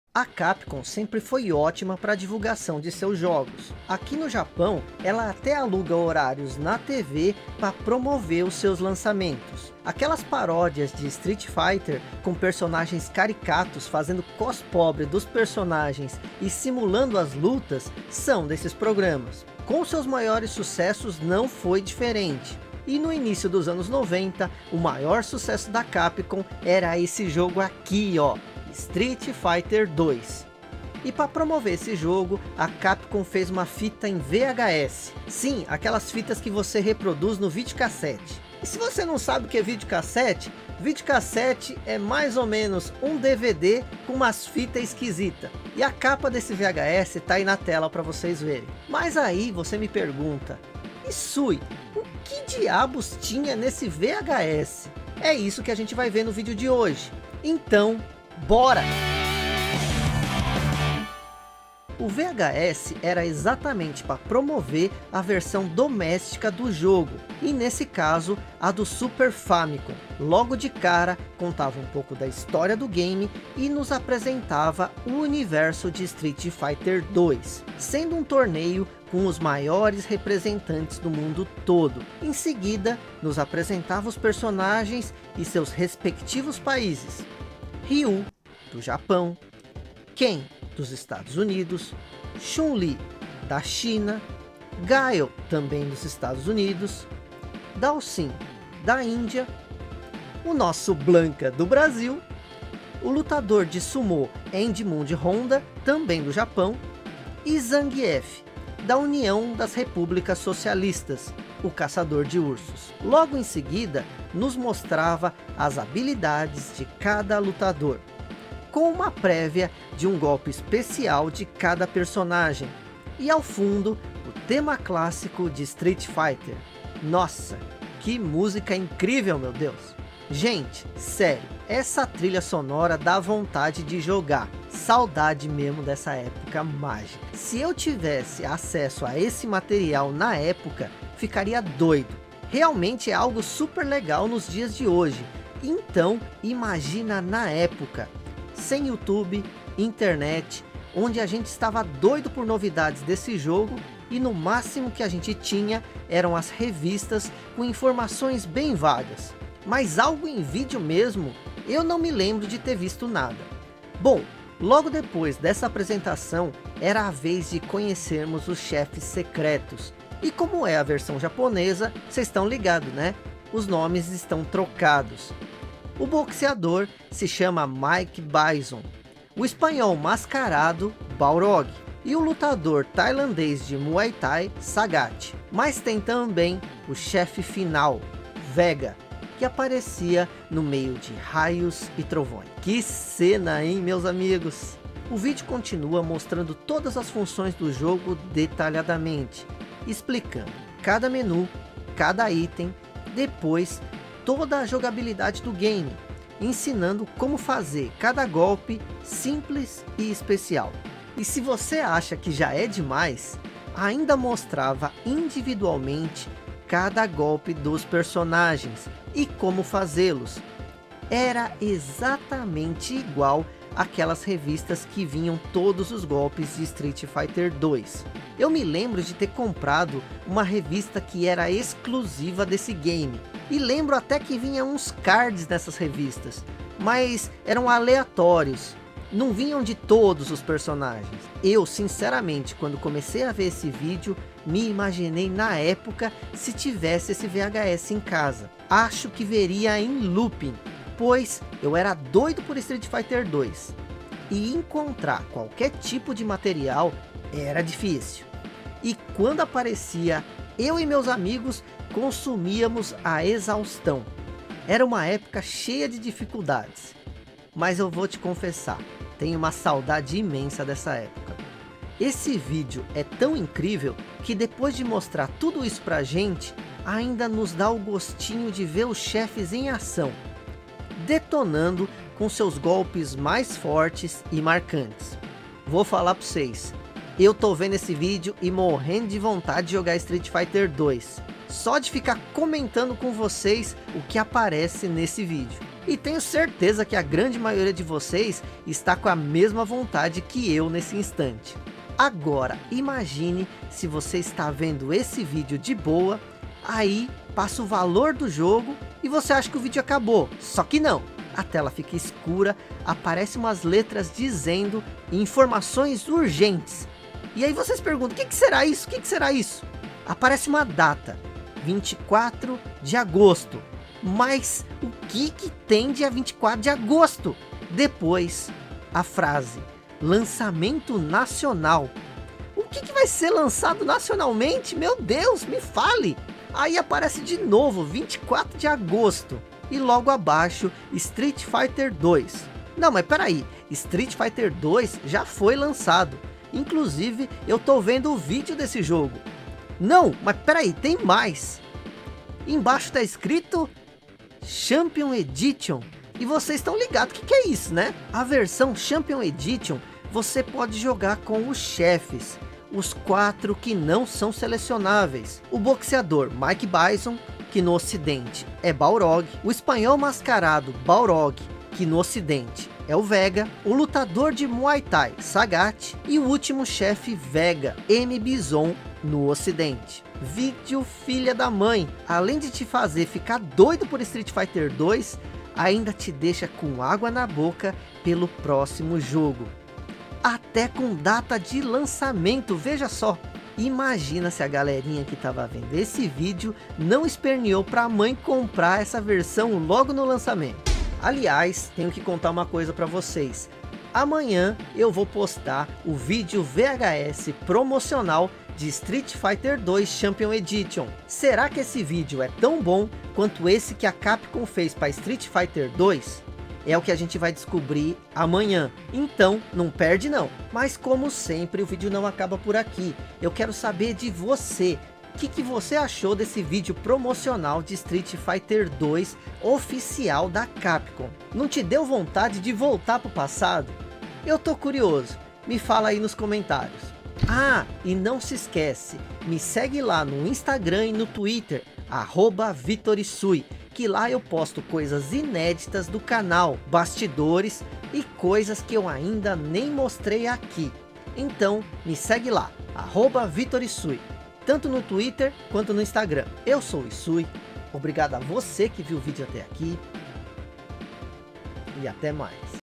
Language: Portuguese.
A Capcom sempre foi ótima para a divulgação de seus jogos. Aqui no Japão, ela até aluga horários na TV para promover os seus lançamentos. Aquelas paródias de Street Fighter com personagens caricatos fazendo cospobre dos personagens e simulando as lutas são desses programas. Com seus maiores sucessos não foi diferente. E no início dos anos 90, o maior sucesso da Capcom era esse jogo aqui, ó. Street Fighter 2. E para promover esse jogo, a Capcom fez uma fita em VHS. Sim, aquelas fitas que você reproduz no videocassete. E se você não sabe o que é videocassete é mais ou menos um DVD com umas fitas esquisitas. E a capa desse VHS tá aí na tela para vocês verem. Mas aí você me pergunta, e Sui, o que diabos tinha nesse VHS? É isso que a gente vai ver no vídeo de hoje. Então, bora! O VHS era exatamente para promover a versão doméstica do jogo, e nesse caso, a do Super Famicom. Logo de cara, contava um pouco da história do game e nos apresentava o universo de Street Fighter 2, sendo um torneio com os maiores representantes do mundo todo. Em seguida, nos apresentava os personagens e seus respectivos países. Ryu, do Japão, Ken, dos Estados Unidos, Chun-Li, da China, Gaio, também dos Estados Unidos, Dalsin, da Índia, o nosso Blanka, do Brasil, o lutador de sumô Edmund Honda, também do Japão, e Zangief, da União das Repúblicas Socialistas, o caçador de ursos. Logo em seguida, nos mostrava as habilidades de cada lutador, com uma prévia de um golpe especial de cada personagem. E ao fundo, o tema clássico de Street Fighter. Nossa, que música incrível, meu Deus! Gente, sério, essa trilha sonora dá vontade de jogar. Saudade mesmo dessa época mágica. Se eu tivesse acesso a esse material na época, ficaria doido. Realmente é algo super legal nos dias de hoje. Então, imagina na época, sem YouTube, internet, onde a gente estava doido por novidades desse jogo, e no máximo que a gente tinha eram as revistas com informações bem vagas. Mas algo em vídeo mesmo, eu não me lembro de ter visto nada. Bom, logo depois dessa apresentação, era a vez de conhecermos os chefes secretos. E como é a versão japonesa, vocês estão ligados, né? Os nomes estão trocados. O boxeador se chama Mike Bison, o espanhol mascarado Balrog e o lutador tailandês de Muay Thai Sagat. Mas tem também o chefe final, Vega, que aparecia no meio de raios e trovões. Que cena, hein, meus amigos? O vídeo continua mostrando todas as funções do jogo detalhadamente, explicando cada menu, cada item, depois toda a jogabilidade do game, ensinando como fazer cada golpe simples e especial. E se você acha que já é demais, ainda mostrava individualmente cada golpe dos personagens e como fazê-los. Era exatamente igual aquelas revistas que vinham todos os golpes de Street Fighter 2. Eu me lembro de ter comprado uma revista que era exclusiva desse game. E lembro até que vinha uns cards nessas revistas, mas eram aleatórios. Não vinham de todos os personagens. Eu, sinceramente, quando comecei a ver esse vídeo, me imaginei na época se tivesse esse VHS em casa. Acho que veria em looping, pois eu era doido por Street Fighter 2. E encontrar qualquer tipo de material era difícil. E quando aparecia, eu e meus amigos consumíamos a exaustão. Era uma época cheia de dificuldades. Mas eu vou te confessar, tenho uma saudade imensa dessa época. Esse vídeo é tão incrível que depois de mostrar tudo isso pra gente, ainda nos dá o gostinho de ver os chefes em ação, detonando com seus golpes mais fortes e marcantes. Vou falar pra vocês, eu tô vendo esse vídeo e morrendo de vontade de jogar Street Fighter 2, só de ficar comentando com vocês o que aparece nesse vídeo. E tenho certeza que a grande maioria de vocês está com a mesma vontade que eu nesse instante. Agora, imagine se você está vendo esse vídeo de boa, aí passa o valor do jogo e você acha que o vídeo acabou. Só que não, a tela fica escura, aparecem umas letras dizendo informações urgentes. E aí vocês perguntam, o que será isso? O que será isso? Aparece uma data, 24 de agosto. Mas o que tem dia 24 de agosto? Depois, a frase, lançamento nacional. O que vai ser lançado nacionalmente? Meu Deus, me fale! Aí aparece de novo, 24 de agosto. E logo abaixo, Street Fighter 2. Não, mas peraí, Street Fighter 2 já foi lançado. Inclusive, eu tô vendo o vídeo desse jogo. Não, mas peraí, tem mais. Embaixo tá escrito Champion Edition. E vocês estão ligados o que é isso, né? A versão Champion Edition, você pode jogar com os chefes. Os 4 que não são selecionáveis. O boxeador Mike Bison, que no ocidente é Balrog. O espanhol mascarado Balrog, que no ocidente é o Vega. O lutador de Muay Thai Sagat. E o último chefe Vega, M. Bison, no ocidente. Vídeo filha da mãe. Além de te fazer ficar doido por Street Fighter 2, ainda te deixa com água na boca pelo próximo jogo. Até com data de lançamento, veja só. Imagina se a galerinha que estava vendo esse vídeo não esperneou para a mãe comprar essa versão logo no lançamento. Aliás, tenho que contar uma coisa para vocês. Amanhã eu vou postar o vídeo VHS promocional de Street Fighter 2 Champion Edition. Será que esse vídeo é tão bom quanto esse que a Capcom fez para Street Fighter 2? É o que a gente vai descobrir amanhã. Então, não perde não. Mas como sempre, o vídeo não acaba por aqui. Eu quero saber de você. O que você achou desse vídeo promocional de Street Fighter 2 oficial da Capcom? Não te deu vontade de voltar para o passado? Eu tô curioso. Me fala aí nos comentários. Ah, e não se esquece, me segue lá no Instagram e no Twitter, @VitorIsui, que lá eu posto coisas inéditas do canal, bastidores e coisas que eu ainda nem mostrei aqui. Então, me segue lá, @VitorIsui, tanto no Twitter quanto no Instagram. Eu sou o Isui, obrigado a você que viu o vídeo até aqui e até mais.